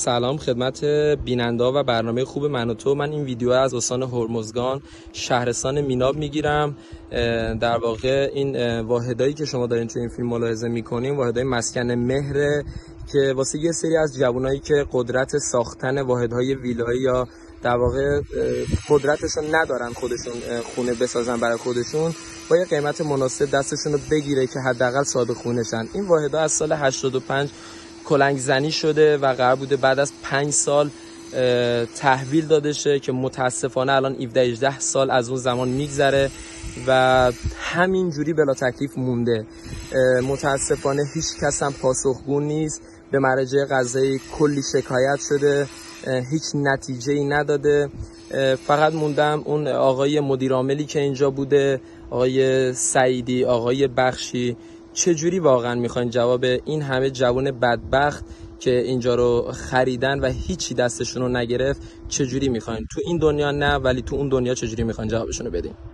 سلام خدمت بیننده و برنامه خوب من و تو. من این ویدیو از استان هرمزگان شهرستان میناب میگیرم. در واقع این واحدایی که شما دارین تو این فیلم ملاحظه میکنین واحدهای مسکن مهره که واسه یه سری از جوانایی که قدرت ساختن واحدهای ویلایی یا در واقع قدرتشون ندارن خودشون خونه بسازن برای خودشون، با یه قیمت مناسب دستشون رو بگیره که حداقل صاحب خونه شن. این واحدها از سال 85 کلنگ زنی شده و قرار بوده بعد از 5 سال تحویل داده شه که متاسفانه الان 17-18 سال از اون زمان میگذره و همین جوری بلا تکلیف مونده. متاسفانه هیچ کس هم پاسخگو نیست. به مراجع قضایی کلی شکایت شده، هیچ نتیجه‌ای نداده. فقط موندم اون آقای مدیر عاملی که اینجا بوده، آقای سعیدی، آقای بخشی، چجوری واقعا میخواین جواب این همه جوان بدبخت که اینجا رو خریدن و هیچی دستشون رو نگرفت چجوری میخواین؟ تو این دنیا نه، ولی تو اون دنیا چجوری میخواین جوابشون رو بدین؟